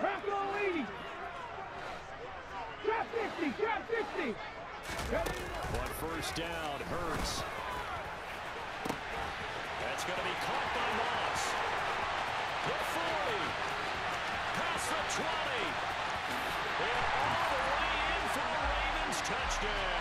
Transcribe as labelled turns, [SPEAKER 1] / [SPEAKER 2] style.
[SPEAKER 1] Braccolini! Drop 50! Drop 50!
[SPEAKER 2] On first down, Hurts. That's going to be caught by Moss. The 40. Past the 20. And all the way in for a Ravens touchdown.